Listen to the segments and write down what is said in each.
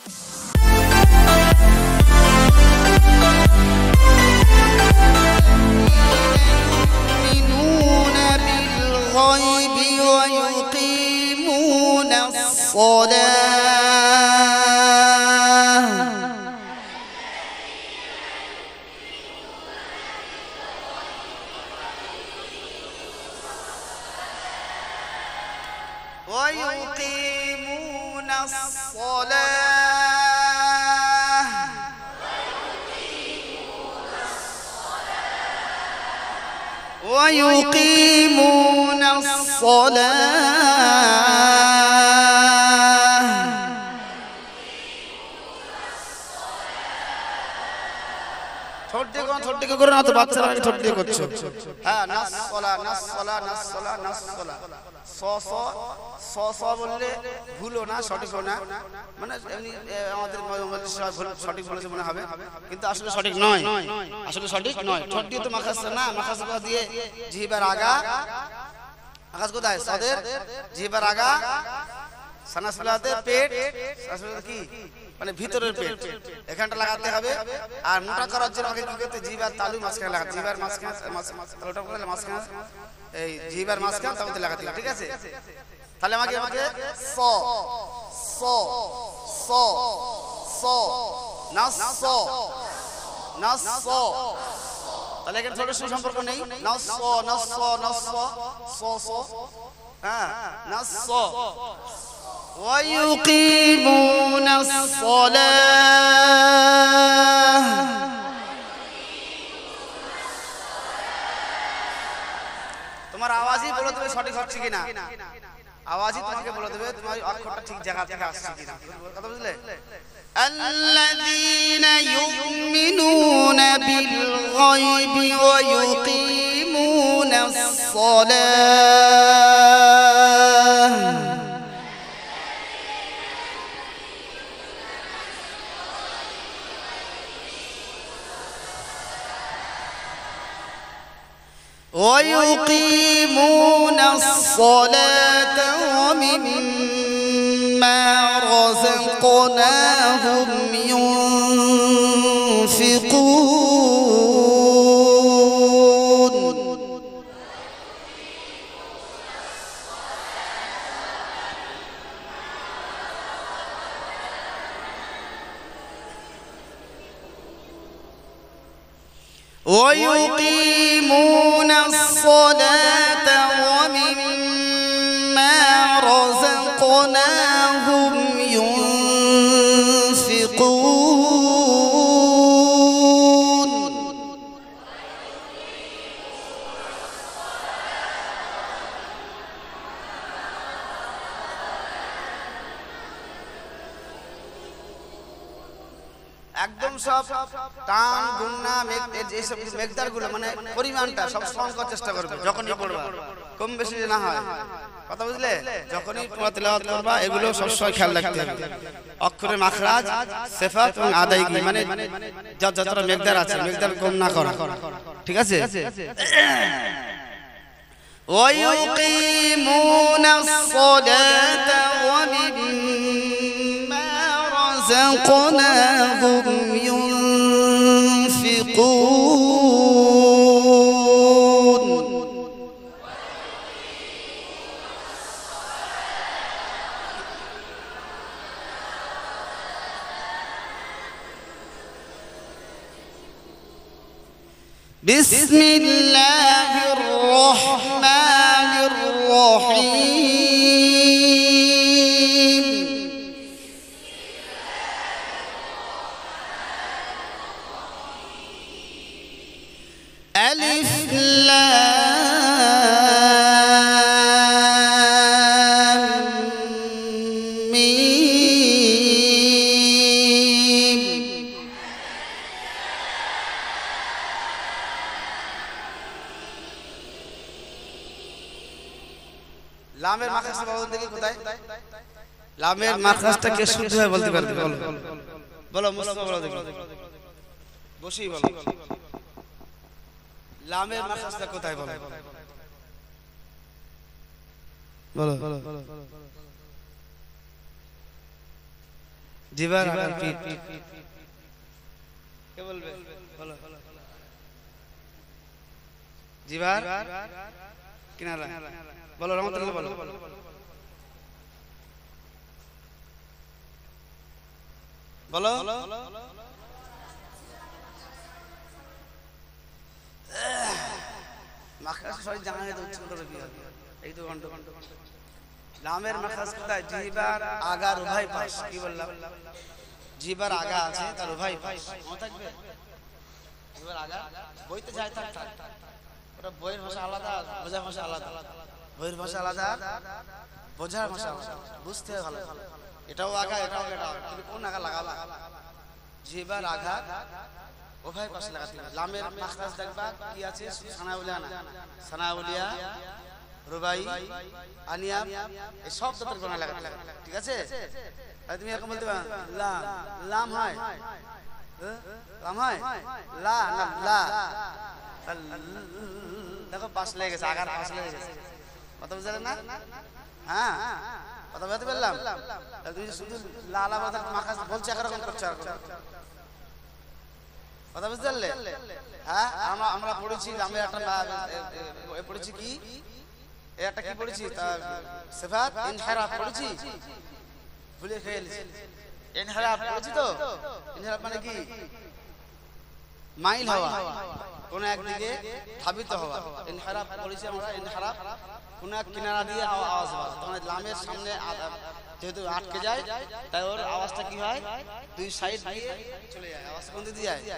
ويقيمون ছোট্ট করে না তো বাচ্চারা ছোট দিয়ে করছে। হ্যাঁ, নাস সলা নাস সলা নাস সলা নাস সলা স স স স বললে ভুলও না, সঠিকও না, মানে আমাদের সঠিক বলেছে মনে হবে, কিন্তু আসলে সঠিক নয়, আসলে সঠিক নয়। ছোট দিয়ে তো মাখাস না, মাখাস দিয়ে জিহ্বার আগা, আকাশ কোথায় সদের জিহ্বার আগা, সানাসলাতে পেট, সানাসলাতে কি মানে ভিতরের পেট, এখানটা লাগাতে হবে। আর মোটা করার জন্য আমাকে কি করতে, জিহ্বার তালু মাঝখানে লাগাতে, জিহ্বার মাঝখানে তালুটা করলে মাঝখানে, এই জিহ্বার মাঝখানে তালুতে লাগাতে হবে, ঠিক আছে? তাহলে আমাকে স স স স নাস স নাস স, তাহলে এখানে ছোট সম্পর্ক নেই, নাস স নাস স নাস স স স, হ্যাঁ নাস স। ويقيمون الصلاة, তোমার আওয়াজই বলে দেবে সঠিক হচ্ছে কিনা, আওয়াজই তোমাকে বলে দেবে তোমার অক্ষরটা ঠিক জায়গা থেকে আসছে কিনা, কথা বুঝলে? الذين يؤمنون بالغيب ويقيمون الصلاة ويقيمون الصلاة ومما رزقناهم ينفقون ويقيمون الصلاة ومما رزقناهم ينفقون একদম সব টান গুন্না এইসব মেঘদারগুলো মানে পরিমাণটা সব সমান করার চেষ্টা করবে যখনই পড়বা, কম বেশি না হয়, কথা বুঝলে? যখনই তোমরা তেলাওয়াত করবা এগুলো সবসময় খেয়াল রাখতে হবে, অক্ষরের মাখরাজ, সিফাত এবং আদায়গি, মানে যতটা মেঘদার আছে মেঘদার কম না করা, ঠিক আছে? ويقيمون الصلاة ومما رزقناهم ينفقون بسم الله الرحمن الرحيم ألف لام ميم লামের মাখরাজ বলুন দেখি কোথায়, লামের মাখরাজটা কে শুদ্ধ হয় বলতে পারবে? বলো বলো মুস্তাফা, বলো দেখি, বসি বলো, লামের মাখরাজটা কোথায় বলো? বলো জিবার আগার পিঠ। কে বলবে? বলো। জিবার কিনারা। বলো রহমতুল্লাহ বলো। বলো। মাখরাজ সরি জানাই তো উচ্চারণ করে দিও। এই তো ঘন্টা লামের মাখরাজ কোথায়? জিবার আগার উভয় পাশ। কি বললাম? জিবার আগা আছে তার উভয় পাশ মনে থাকবে। জিবার আগা বইতে যায় থাক থাক। ওটা বইয়ের ভাষা আলাদা, বোঝার ভাষা আলাদা। বইয়ের ভাষা আলাদা, বোঝার ভাষা আলাদা। বুঝতে হবে ভালো। এটাও আগা এটাও এটা, কিন্তু কোন আগা লাগাবা? জিবার আগা উভয় পাশে লাগাতে হবে। লামের মাখরাজ দেখবা কি আছে? সানাউলিয়া না, সানাউলিয়া, রুবাই, আনিয়া, এই সব দাঁতের গোনা লাগাতে হবে। ঠিক আছে? আর তুমি এরকম বলতে পারো লাম, লাম হয়, লাম হয়, লা না লা। দেখো পাশ লেগে গেছে, আগার পাশ লেগে গেছে। কথা বুঝলে না? হ্যাঁ, কথা বলতে পারলাম। তুমি শুধু লা লা বলতে মাখরাজ বলছে একরকম করছে আর কথা বুঝতে পারলে? হ্যাঁ, আমরা পড়েছি লামের একটা পড়েছি কি, একটা কি পড়েছি সিফাত ইনহিরাফ পড়েছি, ভুলে খেয়েছি। ইনহিরাফ পড়েছি তো? ইনহিরাফ মানে কি? মাইল হওয়া, কোন একদিকে ধাবিত হওয়া। ইনহিরাফ পড়েছি আমরা। ইনহিরাফ কোন এক কিনারা দিয়ে আওয়াজ হয়, তখন লামের সামনে যেহেতু আটকে যায় তাই ওর আওয়াজটা কি হয়? দুই সাইড দিয়ে চলে যায়। আওয়াজ কোন দিকে দিয়ে যায়?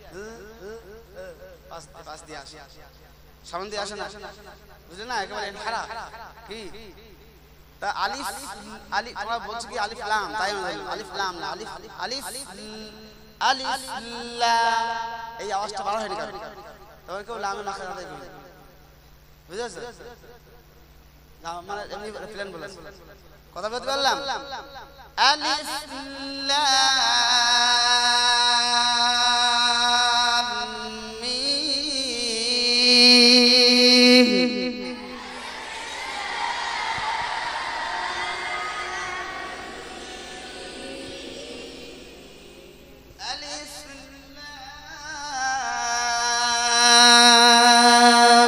পাশ দিয়ে আসে, সামনে দিয়ে আসে না, বুঝলে না? একেবারে ইনহিরাফ কি তা আলিফ আলিফ আমরা বলছি কি আলিফ লাম, তাই আলিফ লাম না, আলিফ আলিফ আলিফ লাম, এই আওয়াজটা বার হয়নি কারণ তবে কেউ লামে মাখরাজ আদায় করে, বুঝেছো? মানে এমনি প্ল্যান বলে কথা বলতে পারলাম। আলিফ লাম মিম। আলিফ লাম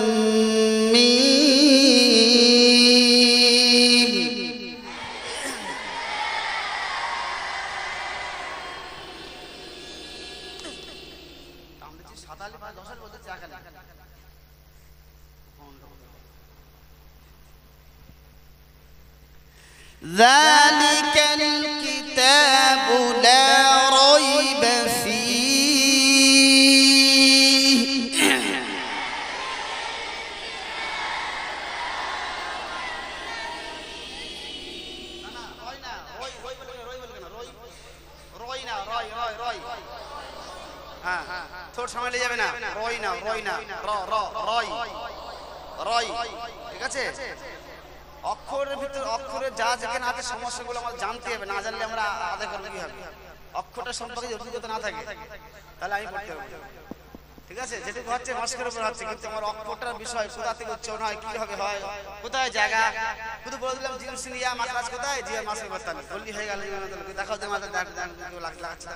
মিম। সাতালি বা দশালি বলতে চাকা না। ذلك الكتاب لا ريب فيه থোড় সময় লেগে যাবে না। রয় না, রয় না, র র রয় রয়। ঠিক আছে? অক্ষরের ভিতর অক্ষরের যা যেখানে আছে সমস্যাগুলো আমাদের জানতে হবে, না জানলে আমরা আদায় করবো কি হবে? অক্ষরটা সম্পর্কে যদি অভিজ্ঞতা না থাকে তাহলে আমি পড়তে পারবো। ঠিক আছে? যেটুকু হচ্ছে মাস্কের উপর হচ্ছে, কিন্তু আমার অক্ষরটার বিষয় কোথা থেকে উচ্চারণ হয়, কিভাবে হয়, কোথায় জায়গা, শুধু বলে দিলাম জিনসিনিয়া মাখরাজ কোথায়, জিয়া মাসের বর্তানি বললি হয়ে গেল। দেখাও যে মাথা লাগাচ্ছে,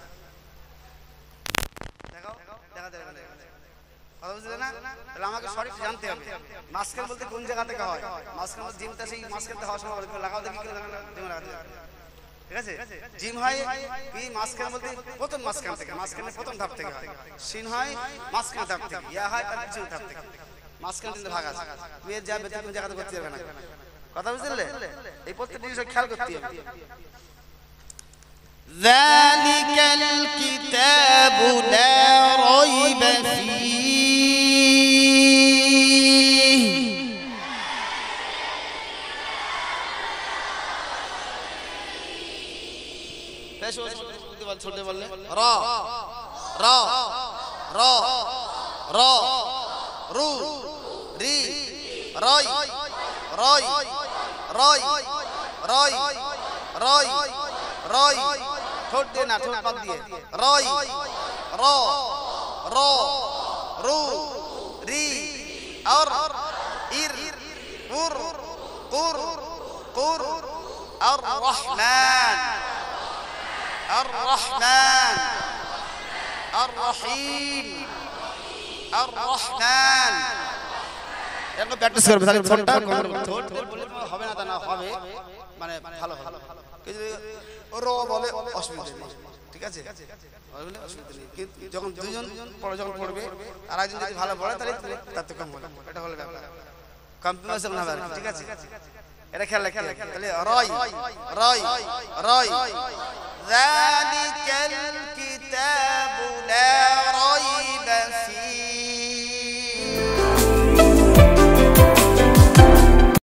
দেখাও দেখা দেবে কথা বুঝলে না? তাহলে আমাকে সঠিক জানতে হবে মাস্কের বলতে কোন জায়গা থেকে হয়। মাস্কের মধ্যে জিমটা সেই মাস্কের হওয়ার সময় লাগাও দেখি জিম লাগাতে। ঠিক আছে? জিম হয় কি মাস্কের মধ্যে প্রথম মাঝখান থেকে, মাঝখানে প্রথম ধাপ থেকে হয়। সিন হয় মাঝখান ধাপ থেকে, ইয়া হয় তার পিছন ধাপ থেকে। মাঝখান তিনটে ভাগ আছে, তুমি এর যাবে কোন জায়গাতে করতে যাবে না। কথা বুঝলে? এই প্রত্যেকটা জিনিস খেয়াল করতে হবে। ذلك الكتاب لا ريب فيه छोटे बोल रा रा रा रा रू री राय राय राय राय राय राय ठोट देना, ठोट पक दिए। राय रा रा रू री और इर उर कुर कुर और रहमान। আর রহমান, আর রহিম, আর রহমান। এরকম প্র্যাকটিস করবে, তাহলে ঠোঁটটা ঠোঁট বলে হবে না, তা না হবে, মানে ভালো ভালো। কিন্তু র বলে অসুবিধা নেই, ঠিক আছে, অসুবিধা নেই। কিন্তু যখন দুজন যখন পড়বে আর একজন যদি ভালো পড়ে তাহলে তার তো কম হবে, এটা হলো ব্যাপার, কম্পিটিশন হবে, ঠিক আছে। এটা খেয়াল রাখতে হবে। তাহলে রয় রয় রয়, যালিকাল কিতাব